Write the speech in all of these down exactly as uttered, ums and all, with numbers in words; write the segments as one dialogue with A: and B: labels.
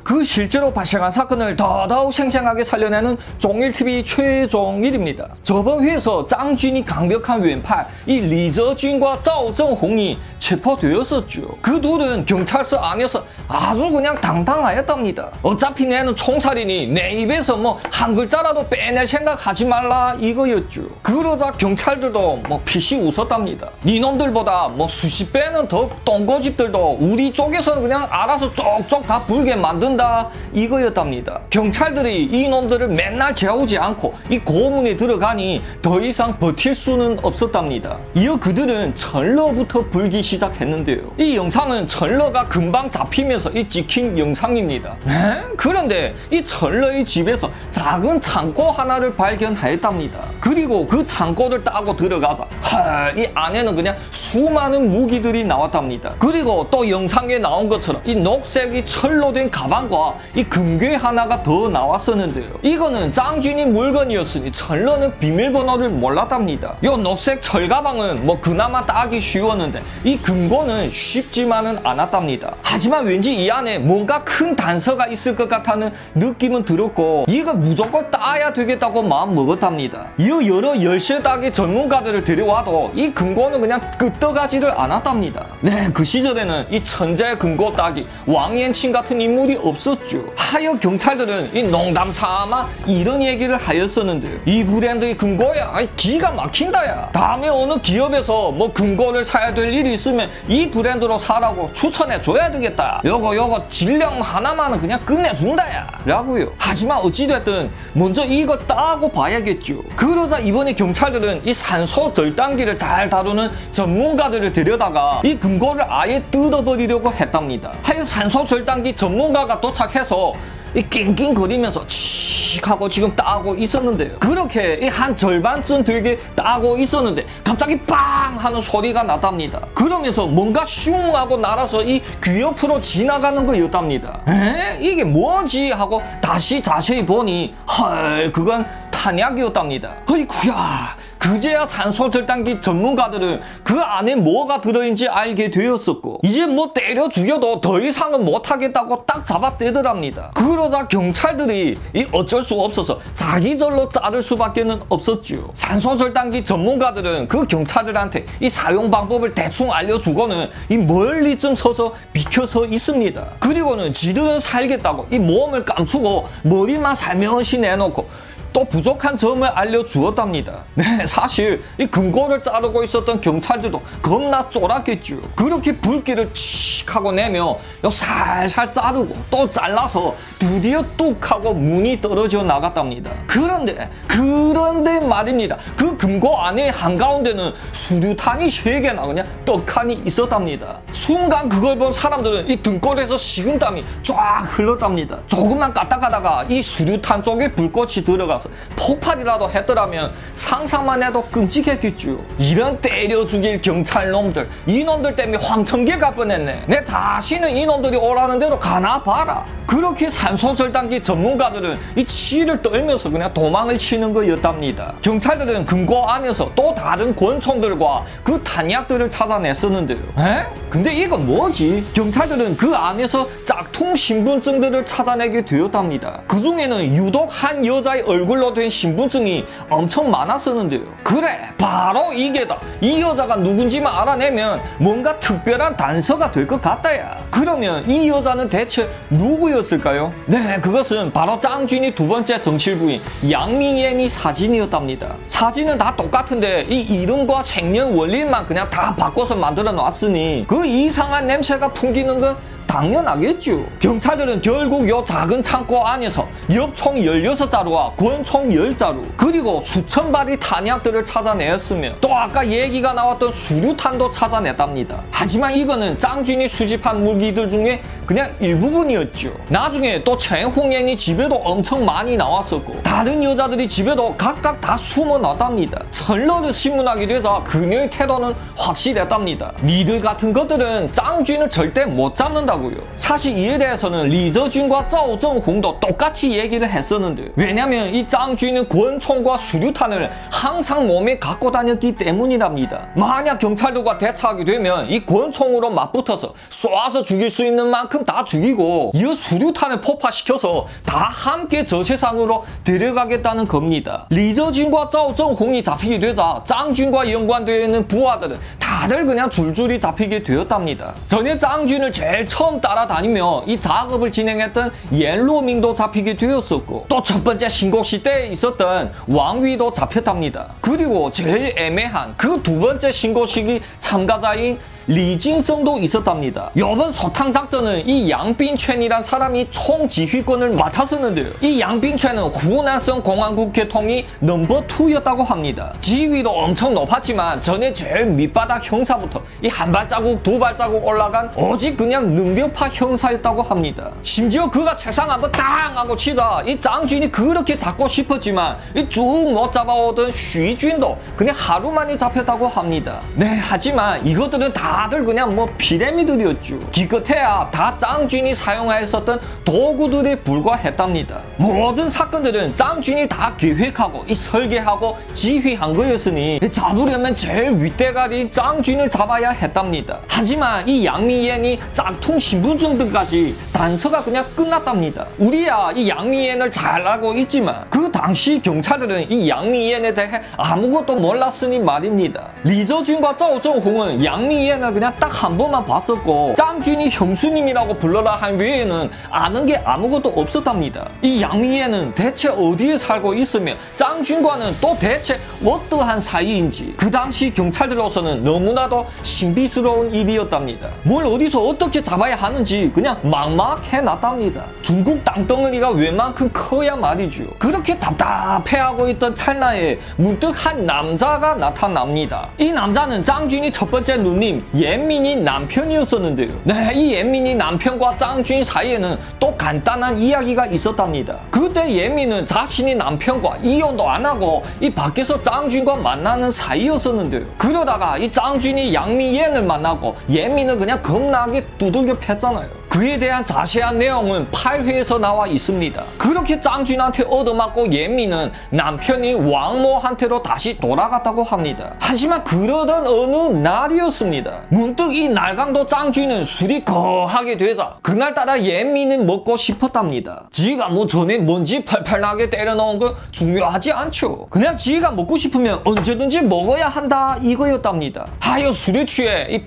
A: 그 실제로 발생한 사건을 더더욱 생생하게 살려내는 종일티비 최종일입니다. 저번 회에서 짱준이 강력한 왼팔 이 리저준과 짜오정홍이 체포되었었죠. 그 둘은 경찰서 안에서 아주 그냥 당당하였답니다. 어차피 내는 총살이니 내 입에서 뭐 한 글자라도 빼낼 생각하지 말라 이거였죠. 그러자 경찰들도 뭐 피시 웃었답니다. 니놈들보다 뭐 수십 배는 더 똥고집들도 우리 쪽에서 그냥 알아서 쪽쪽 다 불게 만든다 이거였답니다. 경찰들이 이놈들을 맨날 재우지 않고 이 고문에 들어가니 더 이상 버틸 수는 없었답니다. 이어 그들은 철러부터 불기 시작했는데요. 이 영상은 철러가 금방 잡히면서 이 찍힌 영상입니다. 에? 그런데 이 철러의 집에서 작은 창고 하나를 발견하였답니다. 그리고 그 창고를 따고 들어가자 헐, 이 안에는 그냥 수많은 무기들이 나왔답니다. 그리고 또 영상에 나온 것처럼 이 녹색이 철로 된 가방과 이 금괴 하나가 더 나왔었는데요. 이거는 짱준이 물건이었으니 철러는 비밀번호를 몰랐답니다. 이 녹색 철 가방은 뭐 그나마 따기 쉬웠는데 이 금고는 쉽지만은 않았답니다. 하지만 왠지 이 안에 뭔가 큰 단서가 있을 것 같다는 느낌은 들었고 이거 무조건 따야 되겠다고 마음 먹었답니다. 이어 여러 열쇠 따기 전문가들을 데려와도 이 금고는 그냥 끄떡하지를 않았답니다. 네, 그 시절에는 이 천재 금고 따기 왕延庆 같은 인물이 없었죠. 하여 경찰들은 이 농담 삼아 이런 얘기를 하였었는데요. 이 브랜드의 금고야 아이, 기가 막힌다야. 다음에 어느 기업에서 뭐 금고를 사야 될 일이 있으면 이 브랜드로 사라고 추천해 줘야 되겠다. 요거 요거 질량 하나만은 그냥 끝내준다야 라고요. 하지만 어찌됐든 먼저 이거 따고 봐야겠죠. 그러자 이번에 경찰들은 이 산소 절단기를 잘 다루는 전문가들을 데려다가 이 금고를 아예 뜯어버리려고 했답니다. 하여 산소 절단기 전문가가 도착해서 이 낑낑거리면서 칙 하고 지금 따고 있었는데요. 그렇게 한 절반쯤 되게 따고 있었는데 갑자기 빵 하는 소리가 났답니다. 그러면서 뭔가 슝 하고 날아서 이 귀 옆으로 지나가는 거였답니다. 에? 이게 뭐지? 하고 다시 자세히 보니 헐 그건 탄약이었답니다. 어이구야. 그제야 산소 절단기 전문가들은 그 안에 뭐가 들어있는지 알게 되었었고 이제 뭐 때려 죽여도 더 이상은 못하겠다고 딱 잡아떼더랍니다. 그러자 경찰들이 이 어쩔 수 없어서 자기절로 자를 수밖에 없었죠. 산소 절단기 전문가들은 그 경찰들한테 이 사용 방법을 대충 알려주고는 이 멀리쯤 서서 비켜서 있습니다. 그리고는 지들은 살겠다고 이 몸을 감추고 머리만 살며시 내놓고 또 부족한 점을 알려주었답니다. 네, 사실 이 금고를 자르고 있었던 경찰들도 겁나 쫄았겠죠. 그렇게 불길을 칙 하고 내며 살살 자르고 또 잘라서 드디어 뚝 하고 문이 떨어져 나갔답니다. 그런데 그런데 말입니다. 그 금고 안에 한가운데는 수류탄이 세 개나 그냥 떡하니 있었답니다. 순간 그걸 본 사람들은 이 등골에서 식은땀이 쫙 흘렀답니다. 조금만 까딱하다가 이 수류탄 쪽에 불꽃이 들어가 폭발이라도 했더라면 상상만 해도 끔찍했겠죠. 이런 때려 죽일 경찰놈들 이놈들 때문에 황천길 갈 뻔했네. 내 다시는 이놈들이 오라는 대로 가나 봐라. 그렇게 산소 절단기 전문가들은 이 치를 떨면서 그냥 도망을 치는 거였답니다. 경찰들은 금고 안에서 또 다른 권총들과 그 탄약들을 찾아냈었는데요. 에? 근데 이건 뭐지? 경찰들은 그 안에서 짝퉁 신분증들을 찾아내게 되었답니다. 그 중에는 유독 한 여자의 얼굴로 된 신분증이 엄청 많았었는데요. 그래, 바로 이게다. 이 여자가 누군지만 알아내면 뭔가 특별한 단서가 될 것 같다야. 그러면 이 여자는 대체 누구였을까요? 네, 그것은 바로 짱준이 두 번째 정실부인 양미엔이 사진이었답니다. 사진은 다 똑같은데 이 이름과 생년 월일만 그냥 다 바꿔서 만들어 놨으니 그 이상한 냄새가 풍기는 건 당연하겠죠. 경찰들은 결국 요 작은 창고 안에서 엽총 열여섯 자루와 권총 열 자루 그리고 수천 발의 탄약들을 찾아내었으며 또 아까 얘기가 나왔던 수류탄도 찾아냈답니다. 하지만 이거는 짱준이 수집한 무기들 중에 그냥 일부분이었죠. 나중에 또 첸홍옌이 집에도 엄청 많이 나왔었고 다른 여자들이 집에도 각각 다 숨어놨답니다. 철러를 신문하게 되자 그녀의 태도는 확실했답니다. 니들 같은 것들은 짱준을 절대 못 잡는다고 했다고요. 사실 이에 대해서는 리저준과 짜오정홍도 똑같이 얘기를 했었는데, 왜냐면 이 짱쥐는 권총과 수류탄을 항상 몸에 갖고 다녔기 때문이랍니다. 만약 경찰들과 대처하게 되면 이 권총으로 맞붙어서 쏴서 죽일 수 있는 만큼 다 죽이고, 이 수류탄을 폭파시켜서 다 함께 저 세상으로 데려가겠다는 겁니다. 리저준과 짜오정홍이 잡히게 되자 짱쥐과 연관되어 있는 부하들은 다들 그냥 줄줄이 잡히게 되었답니다. 전에 짱쥐를 제일 처음 따라다니며 이 작업을 진행했던 옌로밍도 잡히게 되었었고, 또 첫 번째 신곡시 때에 있었던 왕위도 잡혔답니다. 그리고 제일 애매한 그 두 번째 신고식이 참가자인 리징성도 있었답니다. 이번 소탕 작전은 이 양빈첸이란 사람이 총지휘권을 맡았었는데요. 이 양빈첸은 후난성 공화국 계통이 넘버 투였다고 합니다. 지위도 엄청 높았지만 전에 제일 밑바닥 형사부터 이 한 발자국 두 발자국 올라간 오직 그냥 능력파 형사였다고 합니다. 심지어 그가 책상 한번 땅 하고 치자 이 짱준이 그렇게 잡고 싶었지만 쭉 못 잡아오던 쉬준도 그냥 하루 만에 잡혔다고 합니다. 네, 하지만 이것들은 다 다들 그냥 뭐 피라미드였죠. 기껏해야 다 짱준이 사용하였었던 도구들에 불과했답니다. 모든 사건들은 짱준이 다 계획하고 이 설계하고 지휘한 거였으니 잡으려면 제일 윗대가리 짱준을 잡아야 했답니다. 하지만 이 양미옌이 짝퉁 신분증들까지 단서가 그냥 끝났답니다. 우리야 이 양미옌을 잘 알고 있지만 그 당시 경찰들은 이 양미옌에 대해 아무것도 몰랐으니 말입니다. 리저준과 짜오정홍은 양미옌을 그냥 딱 한 번만 봤었고, 짱준이 형수님이라고 불러라 한 외에는 아는 게 아무것도 없었답니다. 이 양미애는 대체 어디에 살고 있으며 짱준과는 또 대체 어떠한 사이인지 그 당시 경찰들로서는 너무나도 신비스러운 일이었답니다. 뭘 어디서 어떻게 잡아야 하는지 그냥 막막해놨답니다. 중국 땅덩어리가 웬만큼 커야 말이죠. 그렇게 답답해하고 있던 찰나에 문득 한 남자가 나타납니다. 이 남자는 짱준이 첫 번째 누님 옌민이 남편이었었는데요. 네, 이 옌민이 남편과 짱준 사이에는 또 간단한 이야기가 있었답니다. 그때 옌민은 자신이 남편과 이혼도 안 하고 이 밖에서 짱준과 만나는 사이였었는데요. 그러다가 이 짱준이 양미옌을 만나고 옌민은 그냥 겁나게 두들겨 팼잖아요. 그에 대한 자세한 내용은 팔 회에서 나와 있습니다. 그렇게 짱준한테 얻어맞고 옌민은 남편이 왕모한테로 다시 돌아갔다고 합니다. 하지만 그러던 어느 날이었습니다. 문득 이 날강도 짱준은 술이 거하게 되자 그날따라 옌민은 먹고 싶었답니다. 지가 뭐 전에 먼지 팔팔 나게 때려놓은 거 중요하지 않죠. 그냥 지가 먹고 싶으면 언제든지 먹어야 한다 이거였답니다. 하여 술에 취해 이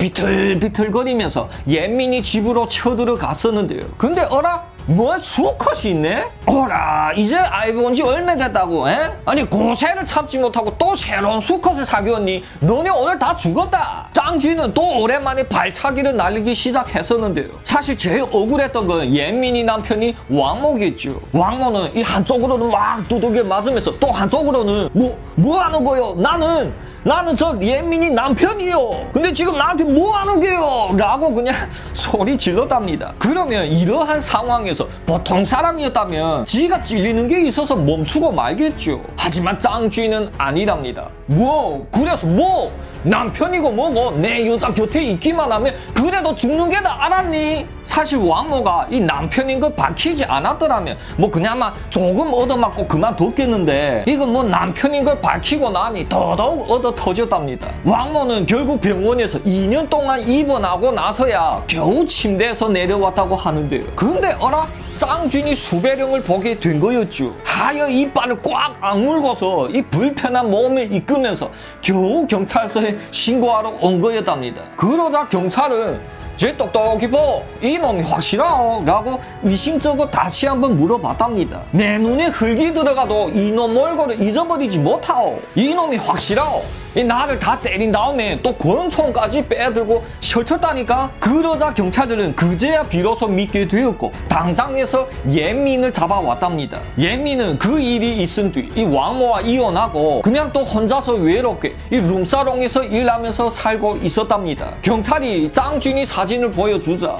A: 비틀비틀거리면서 옌민이 집으로 쳐들어 갔었는데요. 근데 어라? 뭐 수컷이 있네? 어라 이제 알고 온 지 얼마 됐다고? 에? 아니 고세를 참지 못하고 또 새로운 수컷을 사귀었니? 너네 오늘 다 죽었다. 짱쥐는 또 오랜만에 발차기를 날리기 시작했었는데요. 사실 제일 억울했던 건 옌민이 남편이 왕모겠죠. 왕모는 이 한쪽으로는 막 두들겨 맞으면서 또 한쪽으로는 뭐, 뭐 하는 거요? 나는 나는 저 옌민이 남편이요. 근데 지금 나한테 뭐 하는 게요? 라고 그냥 소리 질렀답니다. 그러면 이러한 상황에서 보통 사람이었다면 지가 찔리는 게 있어서 멈추고 말겠죠. 하지만 짱쥐는 아니랍니다. 뭐 그래서 뭐 남편이고 뭐고 내 여자 곁에 있기만 하면 그래도 죽는 게 다 알았니? 사실 왕모가 이 남편인 걸 밝히지 않았더라면 뭐 그냥만 조금 얻어맞고 그만뒀겠는데 이건 뭐 남편인 걸 밝히고 나니 더더욱 얻어 터졌답니다. 왕모는 결국 병원에서 이 년 동안 입원하고 나서야 겨우 침대에서 내려왔다고 하는데요. 근데 어라? 짱준이 수배령을 보게 된 거였죠. 하여 이빨을 꽉 악물고서 이 불편한 몸을 이끌면서 겨우 경찰서에 신고하러 온 거였답니다. 그러자 경찰은 제 똑똑히 보 이놈이 확실하오 라고 의심쩍어 다시 한번 물어봤답니다. 내 눈에 흙이 들어가도 이놈 몰고를 잊어버리지 못하오. 이놈이 확실하오. 이 나를 다 때린 다음에 또 권총까지 빼들고 셔쳤다니까. 그러자 경찰들은 그제야 비로소 믿게 되었고 당장에서 옌민을 잡아왔답니다. 옌민은 그 일이 있은 뒤 이 왕모와 이혼하고 그냥 또 혼자서 외롭게 이 룸사롱에서 일하면서 살고 있었답니다. 경찰이 짱준이 사진을 보여주자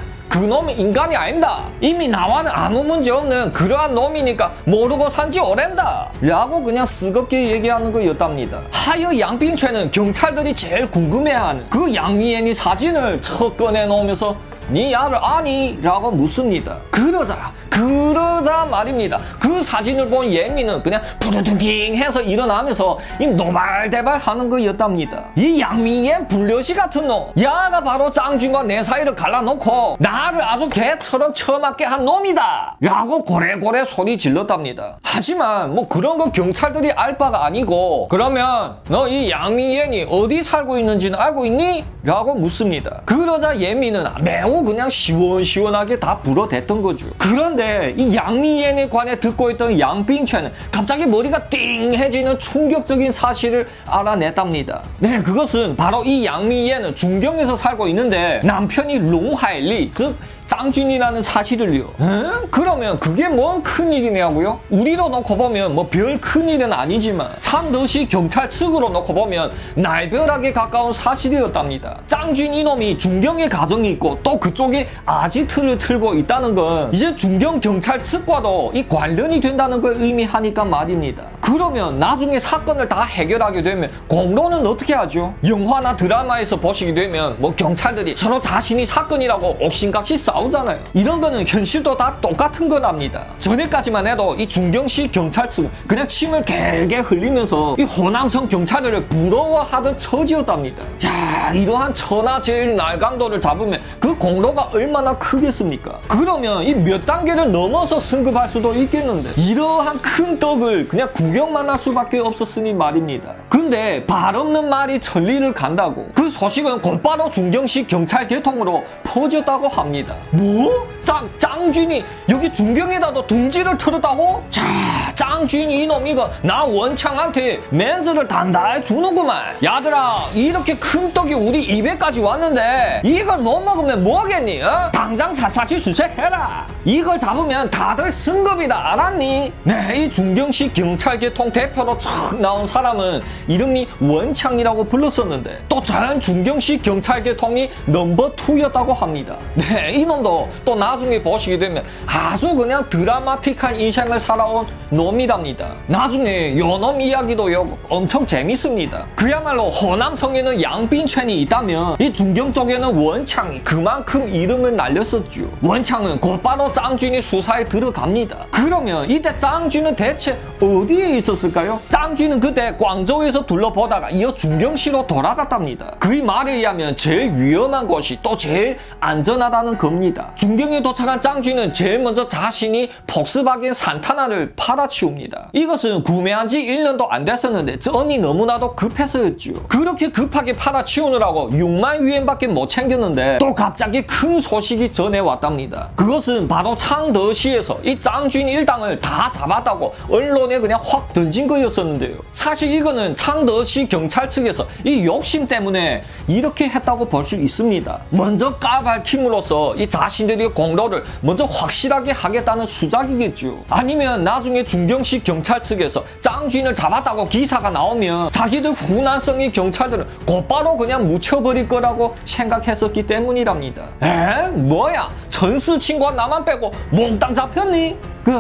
A: 그놈은 인간이 아닙니다. 이미 나와는 아무 문제 없는 그러한 놈이니까 모르고 산지 오랜다 라고 그냥 쓰겁게 얘기하는 거였답니다. 하여 양빙최는 경찰들이 제일 궁금해하는 그 양미엔이 사진을 첫 꺼내놓으면서 니 야를 아니? 라고 묻습니다. 그러자 그러자 말입니다. 그 사진을 본 예민은 그냥 푸르둥ging 해서 일어나면서 이 노발대발 하는 거였답니다. 이 양미엔 불려시 같은 놈, 야가 바로 짱준과 내 사이를 갈라놓고 나를 아주 개처럼 처맞게 한 놈이다 라고 고래고래 소리 질렀답니다. 하지만 뭐 그런 거 경찰들이 알 바가 아니고, 그러면 너 이 양미엔이 어디 살고 있는지는 알고 있니? 라고 묻습니다. 그러자 예민은 매우 그냥 시원시원하게 다 불어댔던 거죠. 그런데 이 양미엔에 관해 듣고 있던 양빙최는 갑자기 머리가 띵해지는 충격적인 사실을 알아냈답니다. 네, 그것은 바로 이 양미엔은 중경에서 살고 있는데 남편이 롱하일리, 즉 짱준이라는 사실을요. 에? 그러면 그게 뭔 큰일이냐고요? 우리로 놓고 보면 뭐 별 큰일은 아니지만 창더시 경찰 측으로 놓고 보면 날벼락에 가까운 사실이었답니다. 짱준 이놈이 중경에 가정이 있고 또 그쪽에 아지트를 틀고 있다는 건 이제 중경 경찰 측과도 이 관련이 된다는 걸 의미하니까 말입니다. 그러면 나중에 사건을 다 해결하게 되면 공로는 어떻게 하죠? 영화나 드라마에서 보시게 되면 뭐 경찰들이 서로 자신이 사건이라고 옥신각신 싸 나오잖아요. 이런 거는 현실도 다 똑같은 거랍니다. 전에까지만 해도 이 중경시 경찰 측은 그냥 침을 갤게 흘리면서 이 호남성 경찰들을 부러워하던 처지였답니다. 야, 이러한 천하제일 날강도를 잡으면 그 공로가 얼마나 크겠습니까? 그러면 이 몇 단계를 넘어서 승급할 수도 있겠는데 이러한 큰 떡을 그냥 구경만 할 수밖에 없었으니 말입니다. 근데 발 없는 말이 천리를 간다고 그 소식은 곧바로 중경시 경찰 계통으로 퍼졌다고 합니다. 뭐? 짱, 짱준이 여기 중경에다도 둥지를 틀었다고? 자, 짱준이 이놈 이거 나 원창한테 멘즈를 단단히 주는구만. 야들아, 이렇게 큰 떡이 우리 입에까지 왔는데 이걸 못 먹으면 뭐하겠니? 어? 당장 샅샅이 수색해라. 이걸 잡으면 다들 승급이다, 알았니? 네, 이 중경시 경찰계통 대표로 척 나온 사람은 이름이 원창이라고 불렀었는데 또 전 중경시 경찰계통이 넘버 투였다고 합니다. 네, 이놈도 또 나중에 보시게 되면 아주 그냥 드라마틱한 인생을 살아온 놈이랍니다. 나중에 요놈 이야기도 요 엄청 재밌습니다. 그야말로 호남성에는 양빈첸이 있다면 이 중경 쪽에는 원창이 그만큼 이름을 날렸었죠. 원창은 곧바로 짱준이 수사에 들어갑니다. 그러면 이때 짱준은 대체 어디에 있었을까요? 짱준은 그때 광저우에서 둘러보다가 이어 중경시로 돌아갔답니다. 그의 말에 의하면 제일 위험한 곳이 또 제일 안전하다는 겁니다. 중경에 도착한 짱준은 제일 먼저 자신이 폭스바겐 산타나를 팔아치웁니다. 이것은 구매한 지 일 년도 안 됐었는데 쩐이 너무나도 급해서였죠. 그렇게 급하게 팔아치우느라고 육만 위엔밖에 못 챙겼는데 또 갑자기 큰 소식이 전해왔답니다. 그것은 바로 창더시에서 이 짱준 일당을 다 잡았다고 언론에 그냥 확 던진 거였었는데요. 사실 이거는 창더시 경찰 측에서 이 욕심 때문에 이렇게 했다고 볼 수 있습니다. 먼저 까발킴으로써 이 자신들이 공로를 먼저 확실하게 하겠다는 수작이겠죠. 아니면 나중에 중경시 경찰 측에서 짱준을 잡았다고 기사가 나오면 자기들 후난성의 경찰들은 곧바로 그냥 묻혀버릴 거라고 생각했었기 때문이랍니다. 에? 뭐야? 전수 친구가 나만 빼고 몽땅 잡혔니? 그...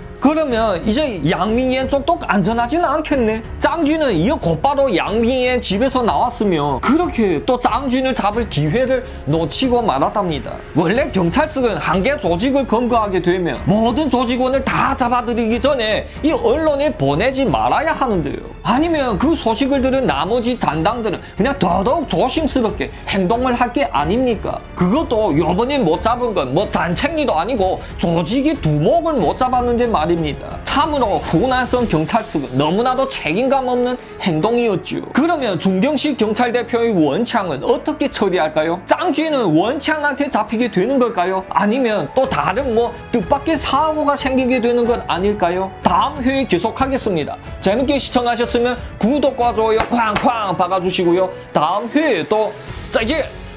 A: 그러면 이제 양민이엔 쪽도 안전하지는 않겠네. 짱준은 이어 곧바로 양민이엔 집에서 나왔으면 그렇게 또 짱준을 잡을 기회를 놓치고 말았답니다. 원래 경찰 측은 한 개 조직을 검거하게 되면 모든 조직원을 다 잡아들이기 전에 이 언론에 보내지 말아야 하는데요. 아니면 그 소식을 들은 나머지 단당들은 그냥 더더욱 조심스럽게 행동을 할 게 아닙니까? 그것도 요번에 못 잡은 건 뭐 잔챙이도 아니고 조직이 두목을 못 잡았는데 말이야. 참으로 후난성 경찰 측은 너무나도 책임감 없는 행동이었죠. 그러면 중경시 경찰 대표의 원창은 어떻게 처리할까요? 짱쥐는 원창한테 잡히게 되는 걸까요? 아니면 또 다른 뭐 뜻밖의 사고가 생기게 되는 건 아닐까요? 다음 회에 계속하겠습니다. 재밌게 시청하셨으면 구독과 좋아요 쾅쾅 박아주시고요. 다음 회에 또 짜이지!